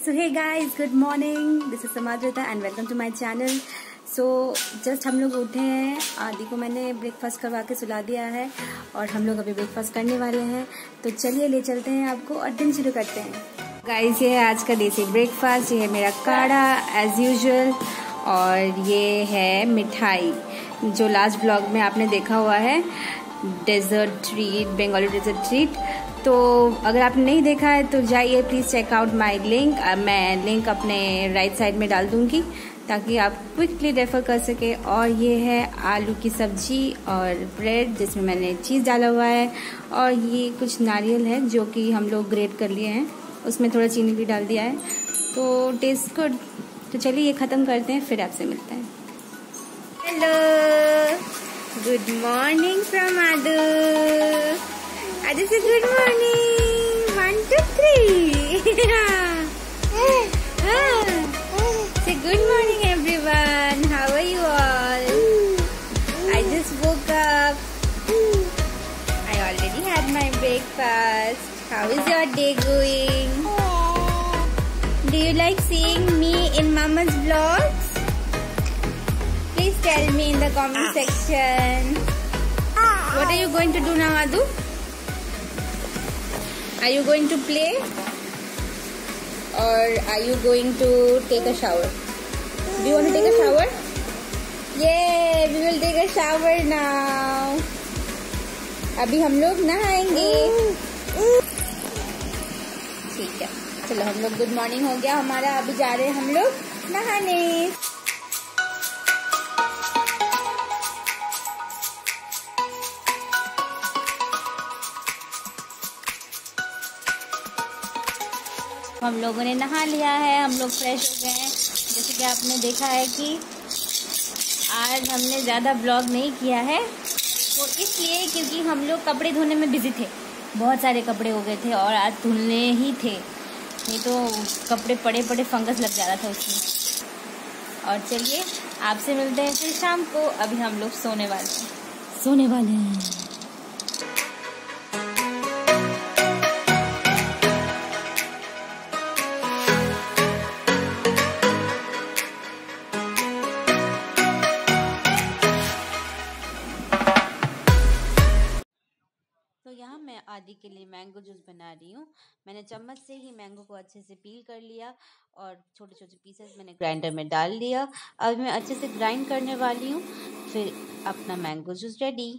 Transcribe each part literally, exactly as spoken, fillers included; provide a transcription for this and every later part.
So hey guys, good morning. This is Samadrita and welcome to my channel. So just हम लोग उठे हैं, आदि को मैंने ब्रेकफास्ट करवा के सुला दिया है और हम लोग अभी ब्रेकफास्ट करने वाले हैं। तो चलिए ले चलते हैं आपको और दिन शुरू करते हैं। गाइस, ये है आज का देसी ब्रेकफास्ट। ये है मेरा काढ़ा एज यूजुअल और ये है मिठाई जो लास्ट ब्लॉग में आपने देखा हुआ है, dessert treat, Bengali dessert treat. तो अगर आपने नहीं देखा है तो जाइए please check out my link. मैं लिंक अपने राइट साइड में डाल दूंगी ताकि आप क्विकली रेफर कर सके। और ये है आलू की सब्जी और ब्रेड जिसमें मैंने चीज़ डाला हुआ है, और ये कुछ नारियल है जो कि हम लोग ग्रेट कर लिए हैं, उसमें थोड़ा चीनी भी डाल दिया है, तो टेस्ट गुड। तो चलिए ये ख़त्म करते हैं, फिर आपसे मिलते हैं। Hello, good morning from Aadu. Aadu से good morning, one two three. Say good morning everyone, how are you all? I just woke up. I already had my breakfast. How is your day going? Do you like seeing me in Mama's vlogs? Please tell me in the comment section. What are you going to do now, Adu? Are you going to play? Or are you going to take a shower? Do you want to take a shower? Yeah, we will take a shower now. अभी हम लोग नहाएंगे। ठीक है, चलो हम लोग, good morning हो गया हमारा, अभी जा रहे हैं हम लोग नहाने। हम लोगों ने नहा लिया है, हम लोग फ्रेश हो गए हैं। जैसे कि आपने देखा है कि आज हमने ज़्यादा ब्लॉग नहीं किया है, वो इसलिए क्योंकि हम लोग कपड़े धोने में बिजी थे। बहुत सारे कपड़े हो गए थे और आज धुलने ही थे, नहीं तो कपड़े पड़े पड़े फंगस लग जा रहा था उसमें। और चलिए आपसे मिलते हैं फिर शाम को। अभी हम लोग सोने वाले हैं सोने वाले हैं तो यहाँ मैं आदि के लिए मैंगो जूस बना रही हूँ। मैंने चम्मच से ही मैंगो को अच्छे से पील कर लिया और छोटे छोटे पीसेस मैंने ग्राइंडर में डाल लिया। अब मैं अच्छे से ग्राइंड करने वाली हूँ, फिर अपना मैंगो जूस रेडी।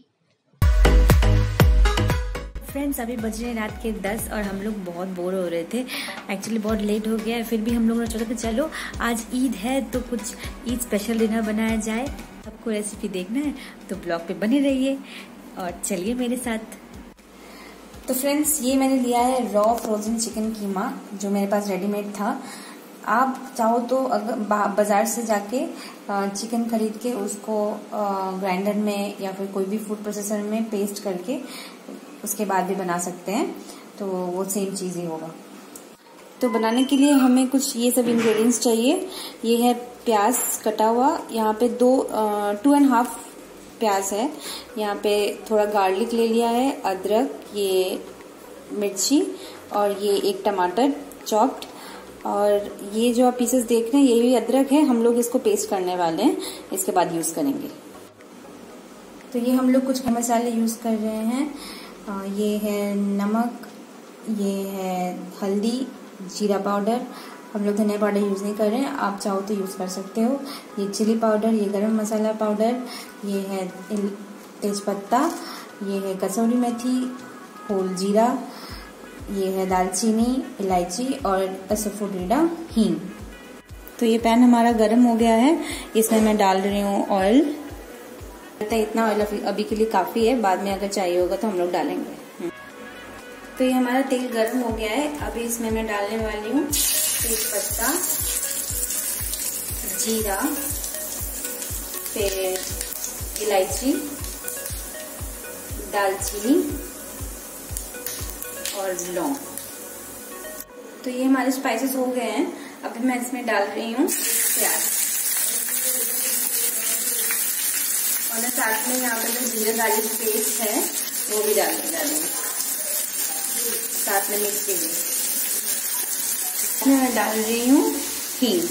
फ्रेंड्स, अभी बज रहे रात के दस और हम लोग बहुत बोर हो रहे थे। एक्चुअली बहुत लेट हो गया है, फिर भी हम लोगों ने सोचा कि चलो आज ईद है तो कुछ ईद स्पेशल डिनर बनाया जाए। आपको रेसिपी देखना है तो ब्लॉग पे बने रहिए और चलिए मेरे साथ। तो फ्रेंड्स, ये मैंने लिया है रॉ फ्रोजन चिकन कीमा जो मेरे पास रेडीमेड था। आप चाहो तो अगर बाजार से जाके चिकन खरीद के उसको ग्राइंडर में या फिर कोई भी फूड प्रोसेसर में पेस्ट करके उसके बाद भी बना सकते हैं, तो वो सेम चीज़ ही होगा। तो बनाने के लिए हमें कुछ ये सब इंग्रेडिएंट्स चाहिए। ये है प्याज कटा हुआ, यहाँ पे दो टू एंड हाफ प्याज है, यहाँ पे थोड़ा गार्लिक ले लिया है, अदरक, ये मिर्ची और ये एक टमाटर चॉप्ड। और ये जो आप पीसेस देख रहे हैं ये भी अदरक है, हम लोग इसको पेस्ट करने वाले हैं, इसके बाद यूज करेंगे। तो ये हम लोग कुछ मसाले यूज कर रहे हैं। ये है नमक, ये है हल्दी, जीरा पाउडर। हम लोग धनिया पाउडर यूज़ नहीं कर रहे हैं, आप चाहो तो यूज़ कर सकते हो। ये चिली पाउडर, ये गरम मसाला पाउडर, ये है तेजपत्ता, ये है कसूरी मेथी, होल जीरा, ये है दालचीनी, इलायची और असफोटीडा हींग। तो ये पैन हमारा गरम हो गया है, इसमें मैं डाल रही हूँ ऑयल। इतना ऑयल अभी के लिए काफ़ी है, बाद में अगर चाहिए होगा तो हम लोग डालेंगे। तो ये हमारा तेल गरम हो गया है, अभी इसमें मैं डालने वाली हूँ तेजपत्ता, जीरा, फिर इलायची, दालचीनी और लौंग। तो ये हमारे स्पाइसेस हो गए हैं। अभी मैं इसमें डाल रही हूँ प्याज और साथ में यहाँ पे जो जीरा गार्लिक पेस्ट है वो भी डाल डालूंगी साथ में मिक्स के लिए। मैं डाल रही हूँ हींग,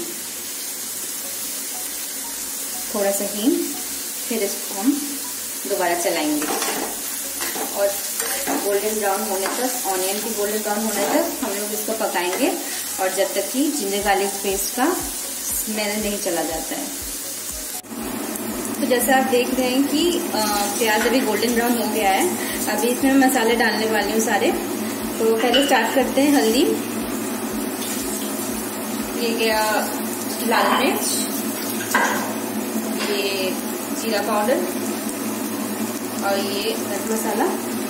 थोड़ा सा हींग। फिर इसको हम दोबारा चलाएंगे और गोल्डन ब्राउन होने तक, ऑनियन की गोल्डन ब्राउन होने तक हम लोग इसको पकाएंगे, और जब तक कि जिंजर गार्लिक पेस्ट का स्मेल नहीं चला जाता है। तो जैसा आप देख रहे हैं कि प्याज अभी गोल्डन ब्राउन हो गया है। अभी इसमें मैं मसाले डालने वाली हूँ सारे। तो पहले स्टार्ट करते हैं हल्दी, ये गया लाल मिर्च, ये जीरा पाउडर और ये गरम मसाला।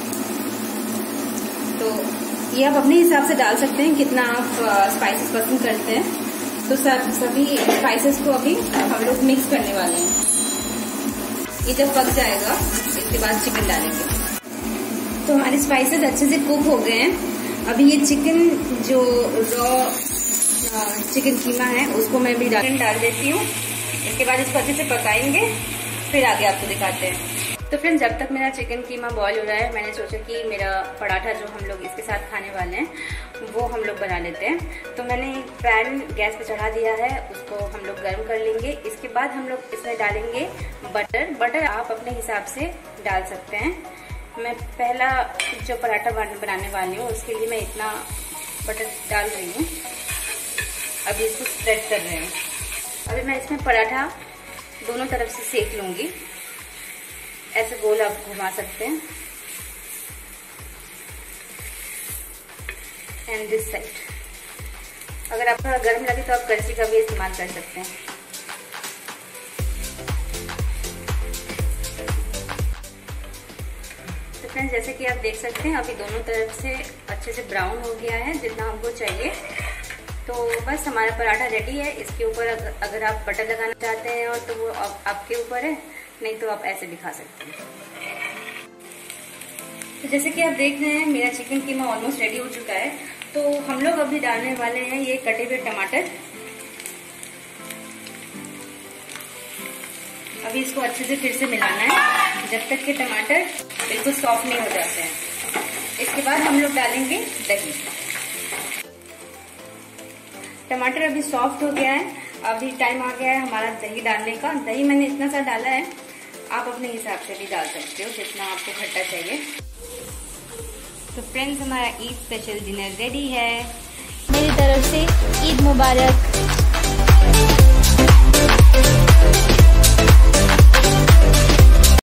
तो ये आप अपने हिसाब से डाल सकते हैं कितना आप स्पाइसेस पसंद करते हैं। तो सब सभी स्पाइसेस को अभी हम लोग मिक्स करने वाले हैं। ये जब पक जाएगा इसके बाद चिकन डालेंगे। तो हमारे स्पाइसेस अच्छे से कुक हो गए हैं। अभी ये चिकन जो रॉ चिकन कीमा है उसको मैं भी डाल डाल देती हूँ। इसके बाद इसको अच्छे से पकाएंगे, फिर आगे आपको दिखाते हैं। तो फ्रेंड्स, जब तक मेरा चिकन कीमा बॉईल हो रहा है, मैंने सोचा कि मेरा पराठा जो हम लोग इसके साथ खाने वाले हैं वो हम लोग बना लेते हैं। तो मैंने एक पैन गैस पे चढ़ा दिया है, उसको हम लोग गर्म कर लेंगे। इसके बाद हम लोग इसमें डालेंगे बटर। बटर आप अपने हिसाब से डाल सकते हैं। मैं पहला जो पराठा बनाने वाली हूँ उसके लिए मैं इतना बटर डाल रही हूँ। अभी इसको स्प्रेड कर रहे हैं। अभी मैं इसमें पराठा दोनों तरफ से सेक लूंगी। ऐसे गोल आप घुमा सकते हैं, एंड दिस साइड। अगर आपको गर्म लगे तो आप कड़छी का भी इस्तेमाल कर सकते हैं। तो फ्रेंड्स, जैसे कि आप देख सकते हैं अभी दोनों तरफ से अच्छे से ब्राउन हो गया है, जितना हमको चाहिए। तो बस हमारा पराठा रेडी है। इसके ऊपर अगर आप बटर लगाना चाहते हैं और तो वो आपके ऊपर है, नहीं तो आप ऐसे भी खा सकते हैं। तो जैसे कि आप देख रहे हैं मेरा चिकन कीमा ऑलमोस्ट रेडी हो चुका है। तो हम लोग अभी डालने वाले हैं ये कटे हुए टमाटर। अभी इसको अच्छे से फिर से मिलाना है जब तक कि टमाटर बिल्कुल सॉफ्ट नहीं हो जाते हैं। इसके बाद हम लोग डालेंगे दही। टमाटर अभी सॉफ्ट हो गया है, अभी टाइम आ गया है हमारा दही डालने का। दही मैंने इतना सा डाला है, आप अपने हिसाब से भी डाल सकते हो जितना आपको खट्टा चाहिए। तो फ्रेंड्स, हमारा ईद स्पेशल डिनर रेडी है। मेरी तरफ से ईद मुबारक।